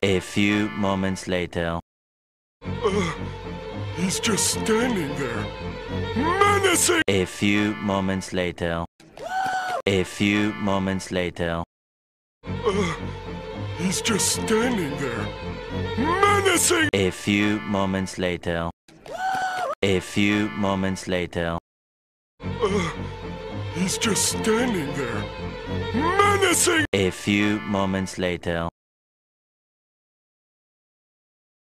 A few moments later. He's just standing there. Menacing! A few moments later. A few moments later. He's just standing there. Menacing! A few moments later. A few moments later. He's just standing there. Menacing! A few moments later.